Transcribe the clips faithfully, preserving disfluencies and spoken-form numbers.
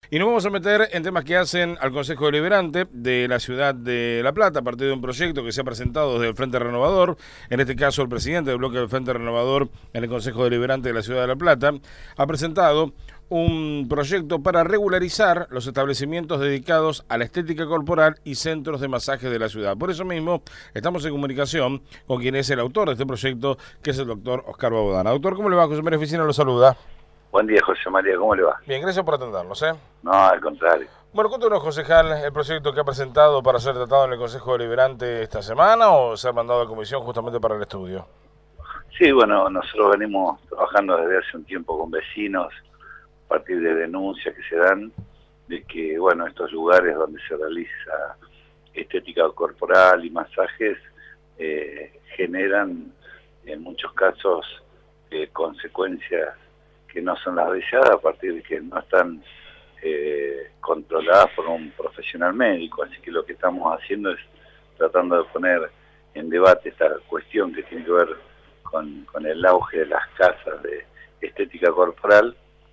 Y nos vamos a meter en temas que hacen al Consejo Deliberante de la ciudad de La Plata, a partir de un proyecto que se ha presentado desde el Frente Renovador, en este caso el presidente del bloque del Frente Renovador en el Consejo Deliberante de la ciudad de La Plata, ha presentado un proyecto para regularizar los establecimientos dedicados a la estética corporal y centros de masaje de la ciudad. Por eso mismo estamos en comunicación con quien es el autor de este proyecto, que es el doctor Oscar Babodana. Doctor, ¿cómo le va? José María Oficina lo saluda. Buen día, José María, ¿cómo le va? Bien, gracias por atendernos, ¿eh? No, al contrario. Bueno, cuéntanos, concejal, el proyecto que ha presentado para ser tratado en el Consejo Deliberante esta semana o ser mandado a comisión justamente para el estudio. Sí, bueno, nosotros venimos trabajando desde hace un tiempo con vecinos a partir de denuncias que se dan de que, bueno, estos lugares donde se realiza estética corporal y masajes eh, generan en muchos casos eh, consecuencias que no son las deseadas a partir de que no están eh, controladas por un profesional médico. Así que lo que estamos haciendo es tratando de poner en debate esta cuestión que tiene que ver con, con el auge de las casas de estética corporal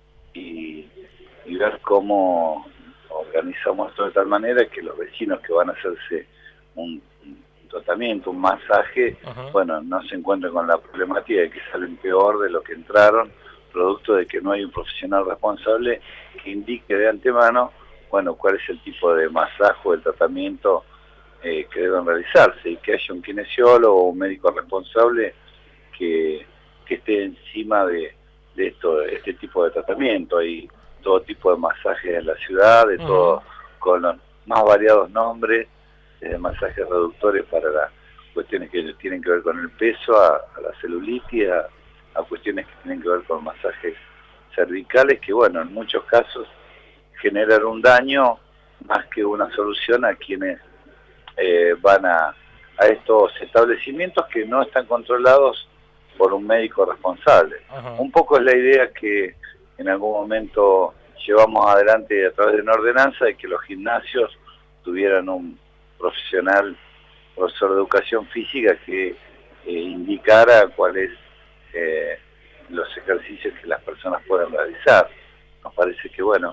y, y ver cómo organizamos esto de tal manera que los vecinos que van a hacerse un, un tratamiento, un masaje, uh-huh. bueno, no se encuentren con la problemática de que salen peor de lo que entraron, producto de que no hay un profesional responsable que indique de antemano, bueno, cuál es el tipo de masaje o el tratamiento eh, que deben realizarse, y que haya un kinesiólogo o un médico responsable que, que esté encima de, de esto, de este tipo de tratamiento. Hay todo tipo de masajes en la ciudad, de todo, uh-huh. con los más variados nombres, desde masajes reductores para las cuestiones que tienen que ver con el peso, a, a la celulitis, a a cuestiones que tienen que ver con masajes cervicales, que bueno, en muchos casos generan un daño más que una solución a quienes eh, van a, a estos establecimientos que no están controlados por un médico responsable. Uh-huh. Un poco es la idea que en algún momento llevamos adelante a través de una ordenanza de que los gimnasios tuvieran un profesional, profesor de educación física que eh, indicara cuál es Eh, los ejercicios que las personas pueden realizar. Nos parece que, bueno,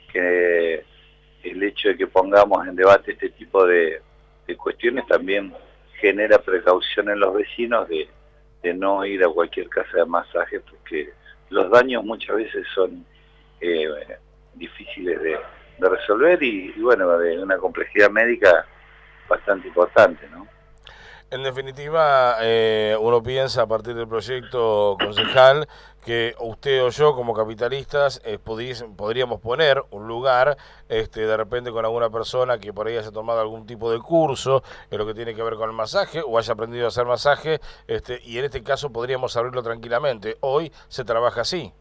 que el hecho de que pongamos en debate este tipo de, de cuestiones también genera precaución en los vecinos de, de no ir a cualquier casa de masaje, porque los daños muchas veces son eh, difíciles de, de resolver y, y, bueno, de una complejidad médica bastante importante, ¿no? En definitiva, eh, uno piensa a partir del proyecto concejal que usted o yo como capitalistas eh, podríamos poner un lugar este, de repente con alguna persona que por ahí haya tomado algún tipo de curso en lo que tiene que ver con el masaje o haya aprendido a hacer masaje este, y en este caso podríamos abrirlo tranquilamente. Hoy se trabaja así.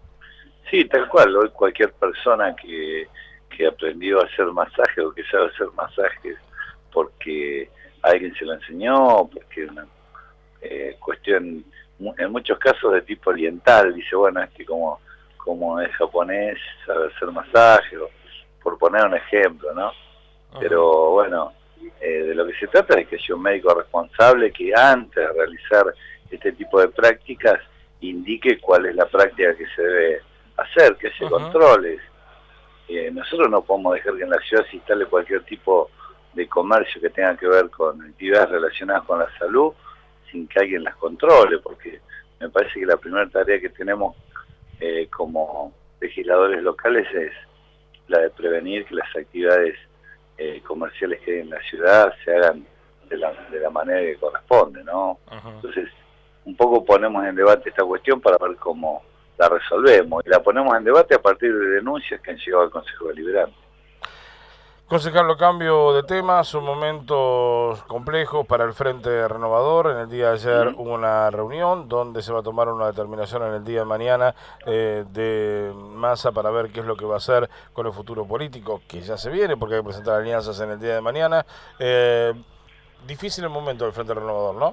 Sí, tal cual. Hoy cualquier persona que, que aprendió a hacer masaje o que sabe hacer masajes porque alguien se lo enseñó, porque es una eh, cuestión, en muchos casos de tipo oriental, dice, bueno, este como, como es japonés, sabe hacer masaje, o, por poner un ejemplo, ¿no? Uh-huh. Pero bueno, eh, de lo que se trata es que haya un médico responsable que antes de realizar este tipo de prácticas indique cuál es la práctica que se debe hacer, que haya uh-huh. controles. Eh, nosotros no podemos dejar que en la ciudad se instale cualquier tipo de comercio que tenga que ver con actividades relacionadas con la salud sin que alguien las controle, porque me parece que la primera tarea que tenemos eh, como legisladores locales es la de prevenir que las actividades eh, comerciales que hay en la ciudad se hagan de la, de la manera que corresponde, ¿no? Uh-huh. Entonces, un poco ponemos en debate esta cuestión para ver cómo la resolvemos, y la ponemos en debate a partir de denuncias que han llegado al Consejo Deliberante. Concejal, lo cambio de tema, son momentos complejos para el Frente Renovador. En el día de ayer uh-huh. hubo una reunión donde se va a tomar una determinación en el día de mañana eh, de Massa para ver qué es lo que va a hacer con el futuro político, que ya se viene porque hay que presentar alianzas en el día de mañana. Eh, difícil el momento del Frente Renovador, ¿no?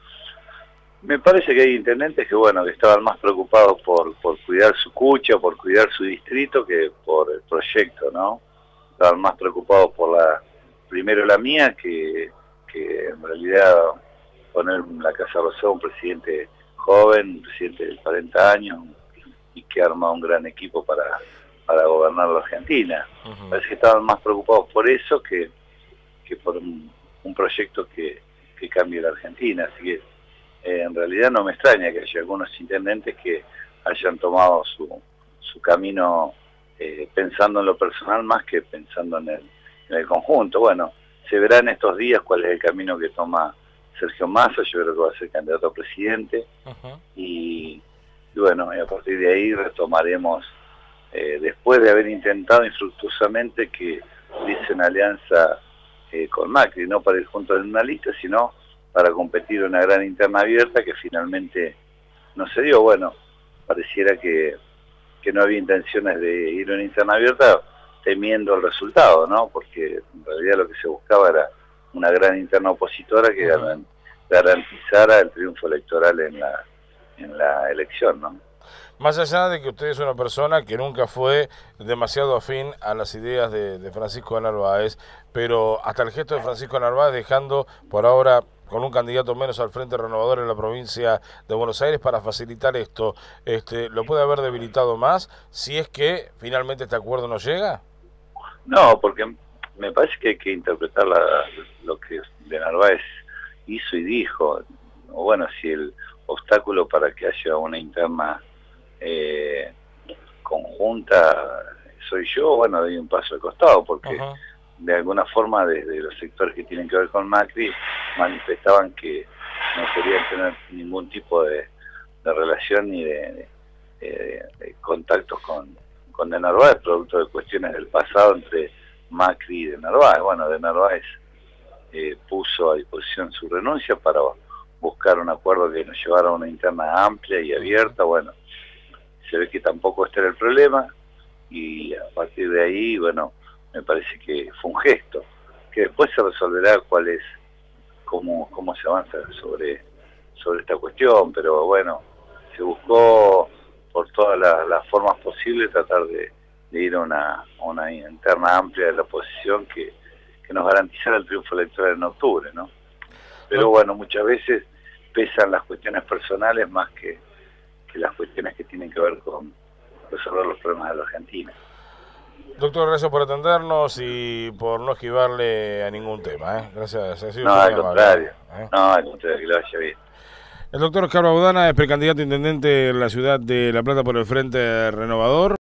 Me parece que hay intendentes que, bueno, que estaban más preocupados por, por cuidar su cucha, por cuidar su distrito, que por el proyecto, ¿no? Estaban más preocupados por la, primero la mía, que, que en realidad poner en la Casa Rosada un presidente joven, un presidente de cuarenta años, y que arma un gran equipo para, para gobernar la Argentina. Uh-huh. Parece que estaban más preocupados por eso que, que por un, un proyecto que, que cambie la Argentina. Así que eh, en realidad no me extraña que haya algunos intendentes que hayan tomado su, su camino eh, pensando en lo personal más que pensando en el, en el conjunto. Bueno, se verá en estos días cuál es el camino que toma Sergio Massa. Yo creo que va a ser candidato a presidente. Uh-huh. y, y bueno, y a partir de ahí retomaremos, eh, después de haber intentado infructuosamente que hubiese una alianza eh, con Macri, no para ir juntos en una lista, sino para competir en una gran interna abierta que finalmente no se dio. Bueno, pareciera que, que no había intenciones de ir a una interna abierta temiendo el resultado, ¿no? Porque en realidad lo que se buscaba era una gran interna opositora que uh-huh. garantizara el triunfo electoral en la, en la elección, ¿no? Más allá de que usted es una persona que nunca fue demasiado afín a las ideas de, de Francisco de Narváez, pero hasta el gesto de Francisco de Narváez dejando por ahora con un candidato menos al Frente Renovador en la provincia de Buenos Aires para facilitar esto, este, ¿lo puede haber debilitado más si es que finalmente este acuerdo no llega? No, porque me parece que hay que interpretar la, lo que de Narváez hizo y dijo. O bueno, si el obstáculo para que haya una interna eh, conjunta soy yo, bueno, doy un paso al costado, porque uh-huh. de alguna forma desde los sectores que tienen que ver con Macri manifestaban que no querían tener ningún tipo de, de relación ni de, de, de, de contactos con, con De Narváez, producto de cuestiones del pasado entre Macri y De Narváez. Bueno, De Narváez eh, puso a disposición su renuncia para buscar un acuerdo que nos llevara a una interna amplia y abierta. Bueno, se ve que tampoco este era el problema, y a partir de ahí, bueno, me parece que fue un gesto, que después se resolverá cuál es, cómo, cómo se avanza sobre, sobre esta cuestión, pero bueno, se buscó por todas las, las formas posibles tratar de, de ir a una, a una interna amplia de la oposición que, que nos garantizara el triunfo electoral en octubre, ¿no? Pero bueno, muchas veces pesan las cuestiones personales más que, que las cuestiones que tienen que ver con resolver los problemas de la Argentina. Doctor, gracias por atendernos y por no esquivarle a ningún tema, ¿eh? Gracias. Ha sido no, al contrario. ¿eh? No, al contrario, que le vaya bien. El doctor Oscar Baudana es precandidato a intendente en la ciudad de La Plata por el Frente Renovador.